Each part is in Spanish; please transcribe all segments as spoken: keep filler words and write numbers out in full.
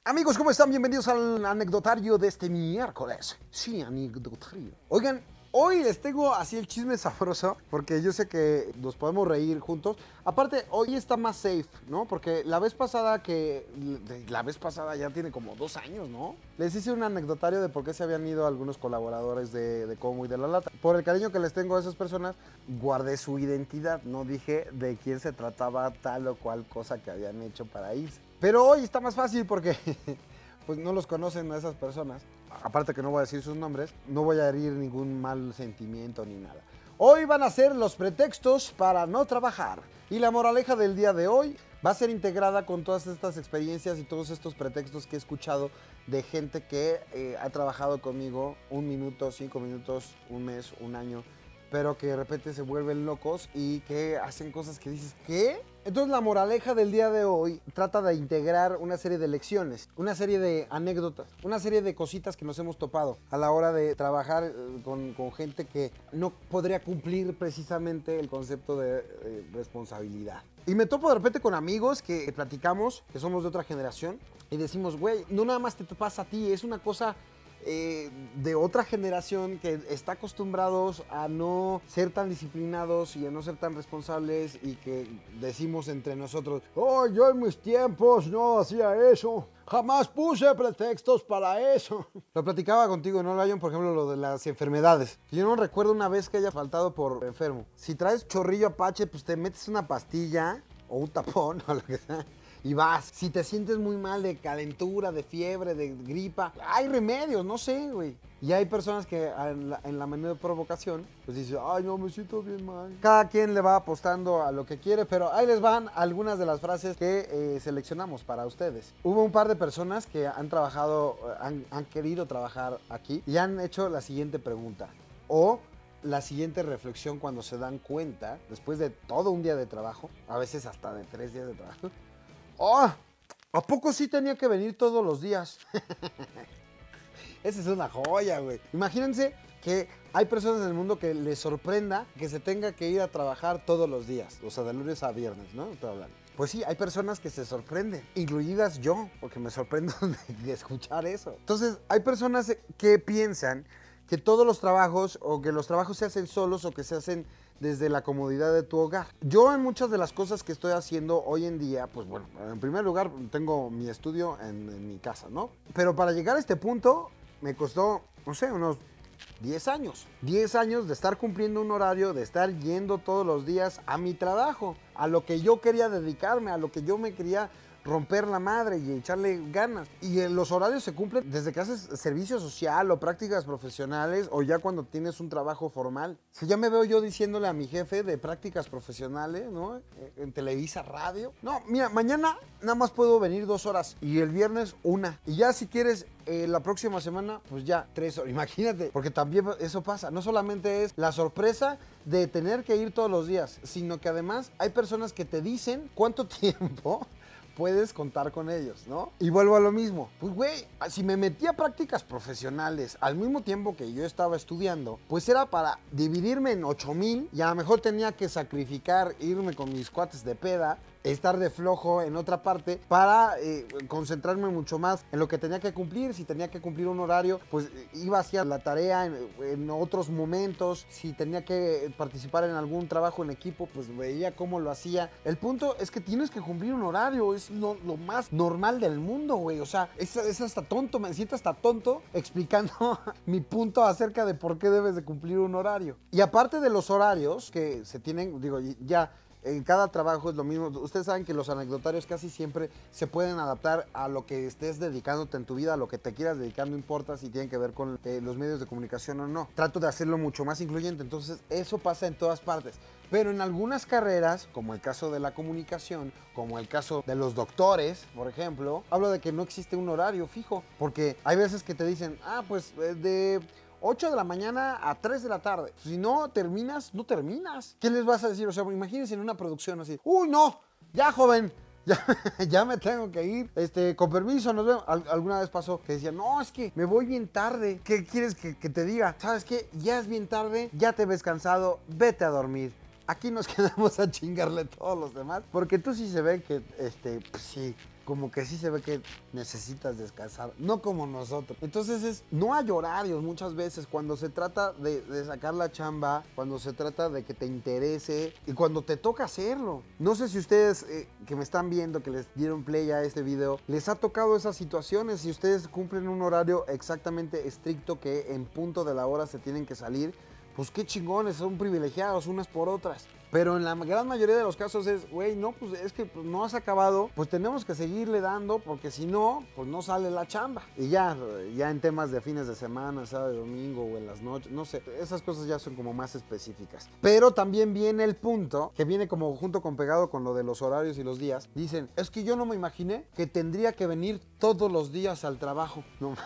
Amigos, ¿cómo están? Bienvenidos al anecdotario de este miércoles. Sí, anecdotario. Oigan, hoy les tengo así el chisme sabroso, porque yo sé que nos podemos reír juntos. Aparte, hoy está más safe, ¿no? Porque la vez pasada que... La vez pasada ya tiene como dos años, ¿no? Les hice un anecdotario de por qué se habían ido algunos colaboradores de, de Como y de La Lata. Por el cariño que les tengo a esas personas, guardé su identidad. No dije de quién se trataba tal o cual cosa que habían hecho para irse. Pero hoy está más fácil porque pues no los conocen a esas personas. Aparte que no voy a decir sus nombres, no voy a herir ningún mal sentimiento ni nada. Hoy van a ser los pretextos para no trabajar. Y la moraleja del día de hoy va a ser integrada con todas estas experiencias y todos estos pretextos que he escuchado de gente que eh, ha trabajado conmigo un minuto, cinco minutos, un mes, un año, pero que de repente se vuelven locos y que hacen cosas que dices, ¿qué? Entonces la moraleja del día de hoy trata de integrar una serie de lecciones, una serie de anécdotas, una serie de cositas que nos hemos topado a la hora de trabajar con, con gente que no podría cumplir precisamente el concepto de eh, responsabilidad. Y me topo de repente con amigos que platicamos, que somos de otra generación, y decimos, güey, no nada más te pasa a ti, es una cosa... Eh, de otra generación que está acostumbrados a no ser tan disciplinados y a no ser tan responsables y que decimos entre nosotros, oh, yo en mis tiempos no hacía eso, jamás puse pretextos para eso. Lo platicaba contigo, ¿no, Lion? Por ejemplo, lo de las enfermedades. Yo no recuerdo una vez que haya faltado por enfermo. Si traes chorrillo apache, pues te metes una pastilla o un tapón o lo que sea. Y vas. Si te sientes muy mal de calentura, de fiebre, de gripa, hay remedios, no sé, güey. Y hay personas que en la, en la menor provocación, pues dicen, ay, no, me siento bien mal. Cada quien le va apostando a lo que quiere, pero ahí les van algunas de las frases que eh, seleccionamos para ustedes. Hubo un par de personas que han trabajado, han, han querido trabajar aquí y han hecho la siguiente pregunta. O... la siguiente reflexión cuando se dan cuenta, después de todo un día de trabajo, a veces hasta de tres días de trabajo, ¡oh! ¿A poco sí tenía que venir todos los días? Esa es una joya, güey. Imagínense que hay personas en el mundo que les sorprenda que se tenga que ir a trabajar todos los días, o sea, de lunes a viernes, ¿no? Estoy hablando. Pues sí, hay personas que se sorprenden, incluidas yo, porque me sorprendo de, de escuchar eso. Entonces, hay personas que piensan que todos los trabajos o que los trabajos se hacen solos o que se hacen desde la comodidad de tu hogar. Yo en muchas de las cosas que estoy haciendo hoy en día, pues bueno, en primer lugar tengo mi estudio en, en mi casa, ¿no? Pero para llegar a este punto me costó, no sé, unos diez años. diez años de estar cumpliendo un horario, de estar yendo todos los días a mi trabajo, a lo que yo quería dedicarme, a lo que yo me quería romper la madre y echarle ganas. Y los horarios se cumplen desde que haces servicio social o prácticas profesionales o ya cuando tienes un trabajo formal. Si ya me veo yo diciéndole a mi jefe de prácticas profesionales, ¿no? En Televisa Radio. No, mira, mañana nada más puedo venir dos horas y el viernes una. Y ya si quieres eh, la próxima semana, pues ya tres horas. Imagínate, porque también eso pasa. No solamente es la sorpresa de tener que ir todos los días, sino que además hay personas que te dicen cuánto tiempo puedes contar con ellos, ¿no? Y vuelvo a lo mismo. Pues, güey, si me metí a prácticas profesionales al mismo tiempo que yo estaba estudiando, pues era para dividirme en ocho mil y a lo mejor tenía que sacrificar irme con mis cuates de peda, estar de flojo en otra parte para eh, concentrarme mucho más en lo que tenía que cumplir. Si tenía que cumplir un horario, pues iba hacia la tarea en, en otros momentos. Si tenía que participar en algún trabajo en equipo, pues veía cómo lo hacía. El punto es que tienes que cumplir un horario, es lo, lo más normal del mundo, güey. O sea, es, es hasta tonto, me siento hasta tonto explicando mi punto acerca de por qué debes de cumplir un horario. Y aparte de los horarios que se tienen, digo, ya... en cada trabajo es lo mismo. Ustedes saben que los anecdotarios casi siempre se pueden adaptar a lo que estés dedicándote en tu vida, a lo que te quieras dedicar, no importa si tienen que ver con eh, los medios de comunicación o no. Trato de hacerlo mucho más incluyente, entonces eso pasa en todas partes. Pero en algunas carreras, como el caso de la comunicación, como el caso de los doctores, por ejemplo, hablo de que no existe un horario fijo, porque hay veces que te dicen, ah, pues de... ocho de la mañana a tres de la tarde. Si no terminas, no terminas. ¿Qué les vas a decir? O sea, imagínense en una producción así. ¡Uy, no! Ya, joven. Ya, ya me tengo que ir. Este, con permiso, nos vemos. Al, alguna vez pasó que decía, no, es que me voy bien tarde. ¿Qué quieres que, que te diga? ¿Sabes qué? Ya es bien tarde, ya te ves cansado, vete a dormir. Aquí nos quedamos a chingarle todos los demás. Porque tú sí se ve que, este, pues sí, como que sí se ve que necesitas descansar, no como nosotros. Entonces es, no hay horarios muchas veces cuando se trata de, de sacar la chamba, cuando se trata de que te interese y cuando te toca hacerlo. No sé si ustedes eh, que me están viendo, que les dieron play a este video, les ha tocado esas situaciones, si ustedes cumplen un horario exactamente estricto que en punto de la hora se tienen que salir, pues qué chingones, son privilegiados unas por otras. Pero en la gran mayoría de los casos es, güey, no, pues es que pues, no has acabado, pues tenemos que seguirle dando, porque si no, pues no sale la chamba. Y ya, ya en temas de fines de semana, sábado, domingo o en las noches, no sé, esas cosas ya son como más específicas. Pero también viene el punto, que viene como junto con pegado con lo de los horarios y los días. Dicen, es que yo no me imaginé que tendría que venir todos los días al trabajo. No.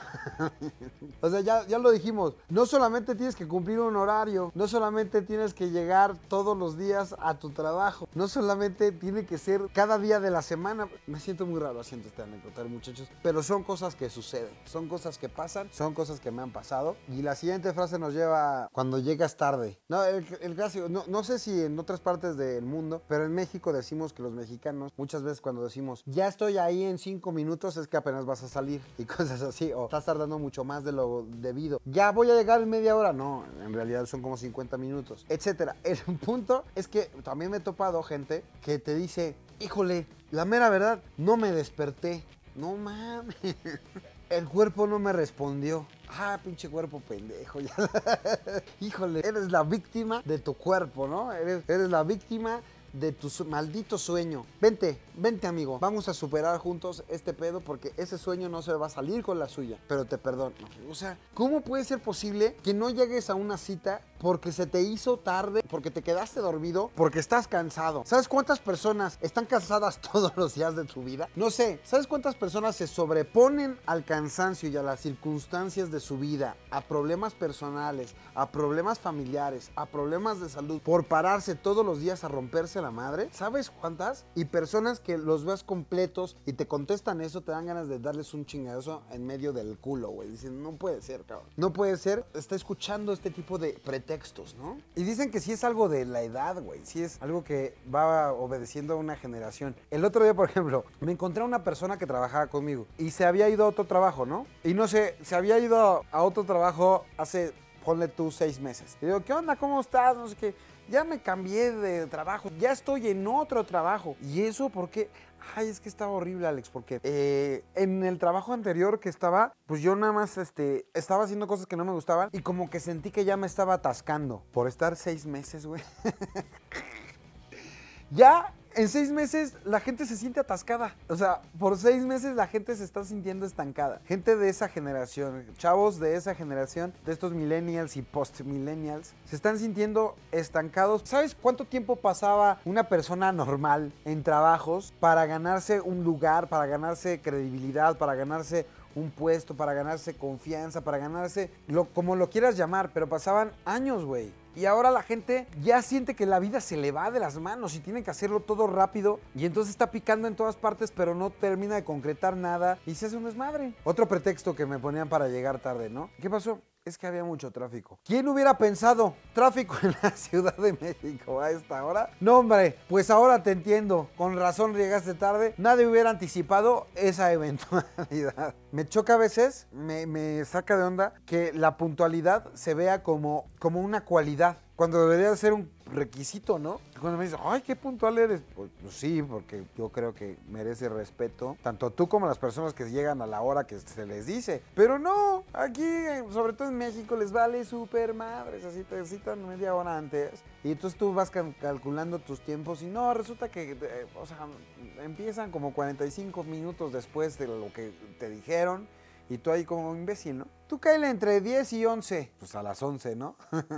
O sea, ya, ya lo dijimos, no solamente tienes que cumplir un horario, no solamente tienes que llegar todos los días a tu trabajo, no solamente tiene que ser cada día de la semana. Me siento muy raro haciendo este anecdotario, muchachos, pero son cosas que suceden, son cosas que pasan, son cosas que me han pasado. Y la siguiente frase nos lleva a cuando llegas tarde. No, el, el clásico, no, no sé si en otras partes del mundo, pero en México decimos que los mexicanos, muchas veces cuando decimos, ya estoy ahí en cinco minutos, es que apenas vas a salir y cosas así, o estás tardando mucho más de lo debido. Ya voy a llegar en media hora, no, en realidad son como cincuenta minutos, etcétera. El punto es que también me he topado gente que te dice, híjole, la mera verdad, no me desperté. No mames. El cuerpo no me respondió. Ah, pinche cuerpo pendejo. Híjole, eres la víctima de tu cuerpo, ¿no? Eres, eres la víctima de tu su maldito sueño. Vente, vente amigo, vamos a superar juntos este pedo porque ese sueño no se va a salir con la suya, pero te perdono. O sea, ¿cómo puede ser posible que no llegues a una cita porque se te hizo tarde, porque te quedaste dormido, porque estás cansado? ¿Sabes cuántas personas están cansadas todos los días de su vida? No sé, ¿sabes cuántas personas se sobreponen al cansancio y a las circunstancias de su vida, a problemas personales, a problemas familiares, a problemas de salud, por pararse todos los días a romperse la madre? ¿Sabes cuántas? Y personas que los veas completos y te contestan eso, te dan ganas de darles un chingadazo en medio del culo, güey. Dicen, no puede ser, cabrón. No puede ser. Está escuchando este tipo de pretextos, ¿no? Y dicen que sí es algo de la edad, güey. Sí es algo que va obedeciendo a una generación. El otro día, por ejemplo, me encontré a una persona que trabajaba conmigo y se había ido a otro trabajo, ¿no? Y no sé, se había ido a otro trabajo hace, ponle tú, seis meses. Y digo, ¿qué onda? ¿Cómo estás? No sé qué. Ya me cambié de trabajo, ya estoy en otro trabajo. ¿Y eso por qué? Ay, es que estaba horrible, Alex, porque eh, en el trabajo anterior que estaba, pues yo nada más este, estaba haciendo cosas que no me gustaban y como que sentí que ya me estaba atascando por estar seis meses, güey. Ya en seis meses la gente se siente atascada. O sea, por seis meses la gente se está sintiendo estancada. Gente de esa generación, chavos de esa generación, de estos millennials y post-millennials, se están sintiendo estancados. ¿Sabes cuánto tiempo pasaba una persona normal en trabajos para ganarse un lugar, para ganarse credibilidad, para ganarse un puesto, para ganarse confianza, para ganarse lo, como lo quieras llamar? Pero pasaban años, güey. Y ahora la gente ya siente que la vida se le va de las manos y tiene que hacerlo todo rápido. Y entonces está picando en todas partes, pero no termina de concretar nada y se hace un desmadre. Otro pretexto que me ponían para llegar tarde, ¿no? ¿Qué pasó? Es que había mucho tráfico. ¿Quién hubiera pensado tráfico en la Ciudad de México a esta hora? No, hombre, pues ahora te entiendo. Con razón llegaste tarde. Nadie hubiera anticipado esa eventualidad. Me choca a veces, me, me saca de onda que la puntualidad se vea como, como una cualidad, cuando debería ser un requisito, ¿no? Cuando me dicen, ay, qué puntual eres. Pues, pues sí, porque yo creo que merece respeto, tanto tú como las personas que llegan a la hora que se les dice. Pero no, aquí, sobre todo en México, les vale súper madres, así te citan media hora antes. Y entonces tú vas cal calculando tus tiempos y no, resulta que, eh, o sea, empiezan como cuarenta y cinco minutos después de lo que te dijeron. Y tú ahí como imbécil, ¿no? Tú cáele entre diez y once. Pues a las once, ¿no?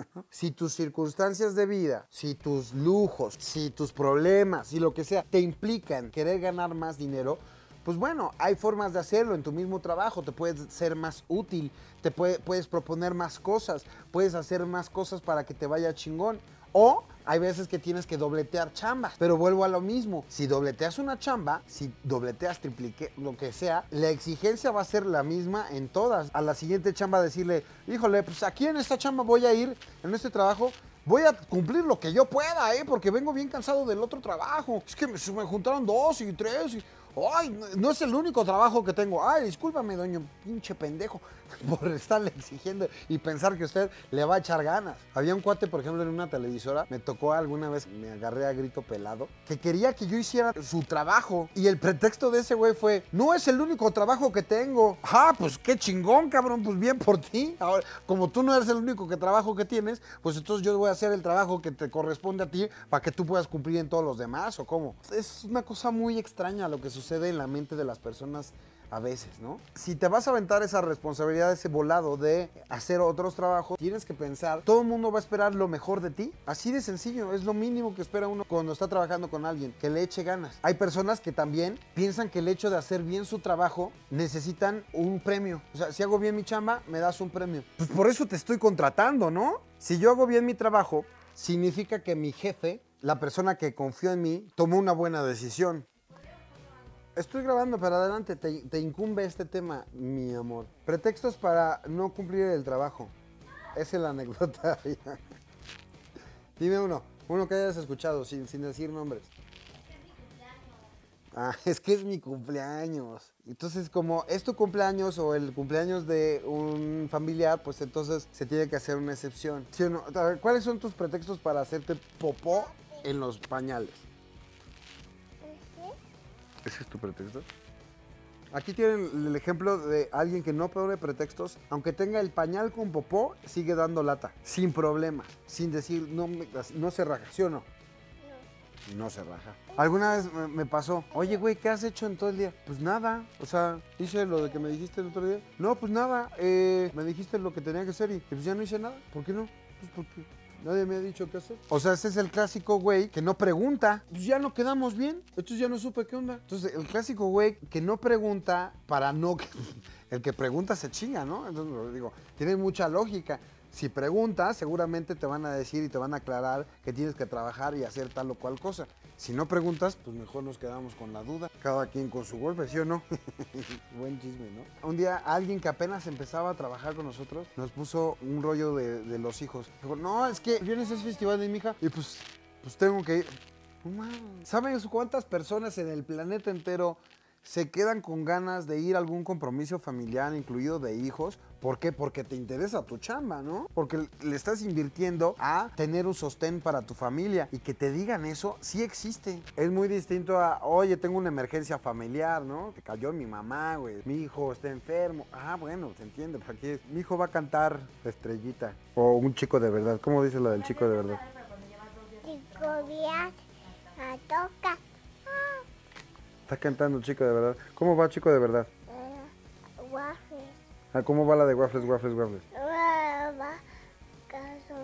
Si tus circunstancias de vida, si tus lujos, si tus problemas, si lo que sea, te implican querer ganar más dinero, pues bueno, hay formas de hacerlo en tu mismo trabajo. Te puedes ser más útil, te puede, puedes proponer más cosas, puedes hacer más cosas para que te vaya chingón. O hay veces que tienes que dobletear chambas, pero vuelvo a lo mismo. Si dobleteas una chamba, si dobleteas, triplique, lo que sea, la exigencia va a ser la misma en todas. A la siguiente chamba decirle, híjole, pues aquí en esta chamba voy a ir, en este trabajo, voy a cumplir lo que yo pueda, ¿eh? Porque vengo bien cansado del otro trabajo. Es que me, me juntaron dos y tres. Y, Ay, no, no es el único trabajo que tengo. Ay, discúlpame, doño, pinche pendejo, por estarle exigiendo y pensar que usted le va a echar ganas. Había un cuate, por ejemplo, en una televisora, me tocó alguna vez, me agarré a grito pelado, que quería que yo hiciera su trabajo. Y el pretexto de ese güey fue, no es el único trabajo que tengo. Ah, pues qué chingón, cabrón, pues bien por ti. Ahora, como tú no eres el único que trabajo que tienes, pues entonces yo voy a hacer el trabajo que te corresponde a ti para que tú puedas cumplir en todos los demás, ¿o cómo? Es una cosa muy extraña lo que sucede en la mente de las personas a veces, ¿no? Si te vas a aventar esa responsabilidad, ese volado de hacer otros trabajos, tienes que pensar, todo el mundo va a esperar lo mejor de ti. Así de sencillo, es lo mínimo que espera uno cuando está trabajando con alguien, que le eche ganas. Hay personas que también piensan que el hecho de hacer bien su trabajo necesitan un premio. O sea, si hago bien mi chamba, me das un premio. Pues por eso te estoy contratando, ¿no? Si yo hago bien mi trabajo, significa que mi jefe, la persona que confió en mí, tomó una buena decisión. Estoy grabando, pero adelante, te, te incumbe este tema, mi amor. Pretextos para no cumplir el trabajo. Esa es la anécdota. Dime uno, uno que hayas escuchado, sin, sin decir nombres. Ah, es que es mi cumpleaños. Entonces, como es tu cumpleaños o el cumpleaños de un familiar, pues entonces se tiene que hacer una excepción. ¿Sí o no? A ver, ¿cuáles son tus pretextos para hacerte popó en los pañales? ¿Ese es tu pretexto? Aquí tienen el ejemplo de alguien que no pone pretextos, aunque tenga el pañal con popó, sigue dando lata, sin problema, sin decir, no, me, no se raja, ¿sí o no? No. No se raja. Alguna vez me, me pasó, oye, güey, ¿qué has hecho en todo el día? Pues nada, o sea, hice lo de que me dijiste el otro día. No, pues nada, eh, me dijiste lo que tenía que hacer y pues ya no hice nada. ¿Por qué no? Pues porque nadie me ha dicho qué hacer. O sea, ese es el clásico güey que no pregunta. Pues ya no quedamos bien. Entonces ya no supe qué onda. Entonces, el clásico güey que no pregunta para no... El que pregunta se chinga, ¿no? Entonces, digo, tiene mucha lógica. Si preguntas, seguramente te van a decir y te van a aclarar que tienes que trabajar y hacer tal o cual cosa. Si no preguntas, pues mejor nos quedamos con la duda. Cada quien con su golpe, ¿sí o no? Buen chisme, ¿no? Un día alguien que apenas empezaba a trabajar con nosotros nos puso un rollo de, de los hijos. Dijo, no, es que vienes a ese festival de mi hija y pues, pues tengo que ir. No mames. ¿Saben cuántas personas en el planeta entero se quedan con ganas de ir a algún compromiso familiar, incluido de hijos? ¿Por qué? Porque te interesa tu chamba, ¿no? Porque le estás invirtiendo a tener un sostén para tu familia y que te digan eso, sí existe. Es muy distinto a, oye, tengo una emergencia familiar, ¿no? Que cayó mi mamá, güey, mi hijo está enfermo. Ah, bueno, se entiende, pues aquí es, mi hijo va a cantar Estrellita. O un chico de verdad. ¿Cómo dice la del chico de verdad? Chico días a toca. Está cantando chico de verdad. ¿Cómo va chico de verdad? Uh, waffles. Ah, ¿cómo va la de waffles, waffles, waffles? Uh, va, caso.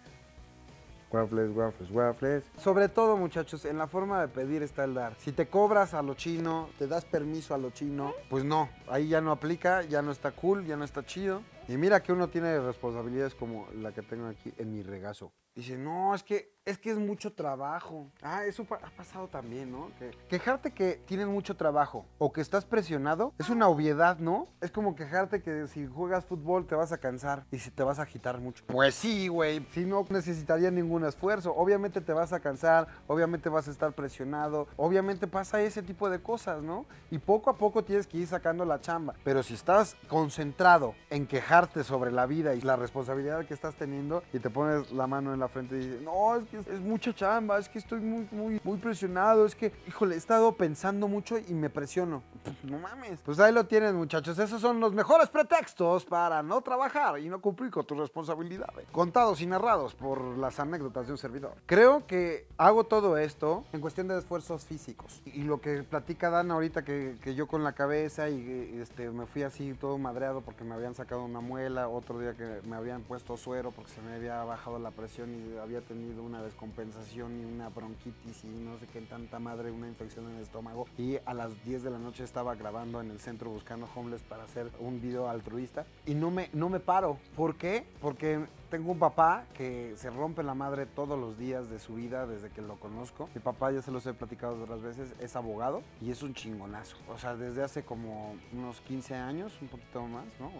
Waffles, waffles, waffles. Sobre todo, muchachos, en la forma de pedir está el dar. Si te cobras a lo chino, te das permiso a lo chino, pues no, ahí ya no aplica, ya no está cool, ya no está chido. Y mira que uno tiene responsabilidades como la que tengo aquí en mi regazo. Dice, no, es que, es que es mucho trabajo. Ah, eso pa- ha pasado también, ¿no? Que quejarte que tienes mucho trabajo o que estás presionado es una obviedad, ¿no? Es como quejarte que si juegas fútbol te vas a cansar y si te vas a agitar mucho. Pues sí, güey. Si no necesitaría ningún esfuerzo. Obviamente te vas a cansar, obviamente vas a estar presionado, obviamente pasa ese tipo de cosas, ¿no? Y poco a poco tienes que ir sacando la chamba. Pero si estás concentrado en quejarte sobre la vida y la responsabilidad que estás teniendo y te pones la mano en la frente y dices, no, es que es, es mucha chamba, es que estoy muy, muy, muy presionado, es que, híjole, he estado pensando mucho y me presiono. No mames. Pues ahí lo tienen, muchachos. Esos son los mejores pretextos para no trabajar y no cumplir con tus responsabilidades. Contados y narrados por las anécdotas de un servidor. Creo que hago todo esto en cuestión de esfuerzos físicos. Y lo que platica Dan ahorita, que, que yo con la cabeza y este, me fui así todo madreado porque me habían sacado una muela, otro día que me habían puesto suero porque se me había bajado la presión y había tenido una descompensación y una bronquitis y no sé qué tanta madre, una infección en el estómago. Y a las diez de la noche estaba grabando en el centro buscando homeless para hacer un video altruista y no me, no me paro. ¿Por qué? Porque tengo un papá que se rompe la madre todos los días de su vida desde que lo conozco. Mi papá, ya se los he platicado otras veces, es abogado y es un chingonazo. O sea, desde hace como unos quince años, un poquito más, ¿no?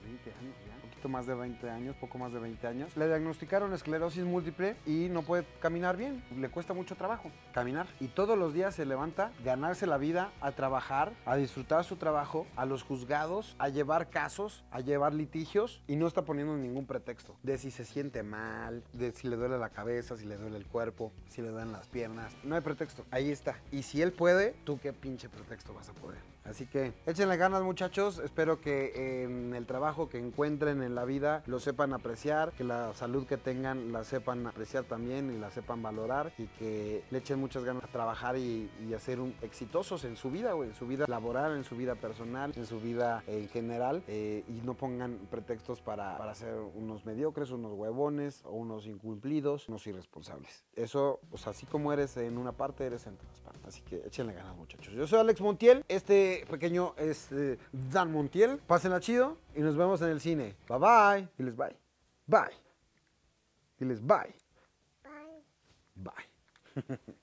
veinte años ya, un poquito más de veinte años, poco más de veinte años. Le diagnosticaron esclerosis múltiple y no puede caminar bien, le cuesta mucho trabajo caminar. Y todos los días se levanta, ganarse la vida, a trabajar, a disfrutar su trabajo, a los juzgados, a llevar casos, a llevar litigios y no está poniendo ningún pretexto de si se siente mal, de si le duele la cabeza, si le duele el cuerpo, si le duelen las piernas. No hay pretexto, ahí está. Y si él puede, ¿tú qué pinche pretexto vas a poder? Así que échenle ganas, muchachos. Espero que en el trabajo que encuentren en la vida lo sepan apreciar, que la salud que tengan la sepan apreciar también y la sepan valorar y que le echen muchas ganas a trabajar y, y a ser un, exitosos en su vida, güey, en su vida laboral, en su vida personal, en su vida eh, en general eh, y no pongan pretextos para, para ser unos mediocres, unos huevones o unos incumplidos, unos irresponsables. Eso, pues así como eres en una parte, eres en todas partes. Así que échenle ganas, muchachos. Yo soy Alex Montiel. Este pequeño es eh, Dan Montiel. Pásenla chido y nos vemos en el cine. Bye bye. Diles bye. Bye. Diles bye. Bye. Bye.